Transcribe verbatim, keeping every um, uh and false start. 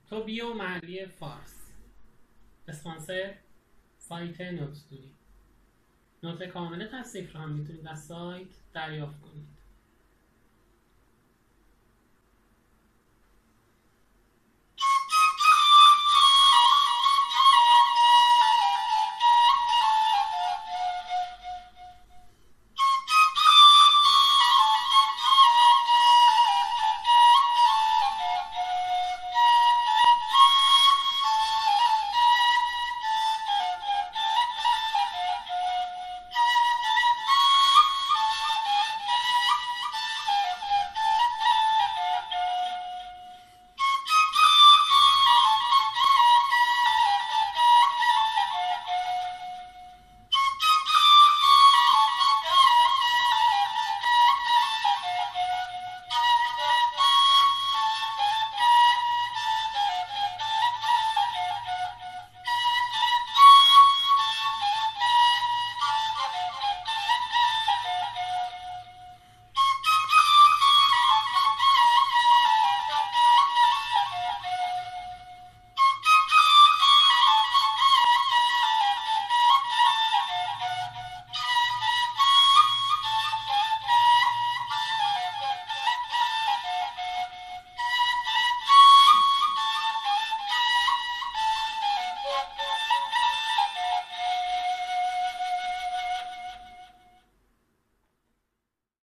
توبیو محلی فارس، اسپانسر سایت نوت استودیو. نوت کامل تصنیف رو هم میتونید از سایت دریافت کنید.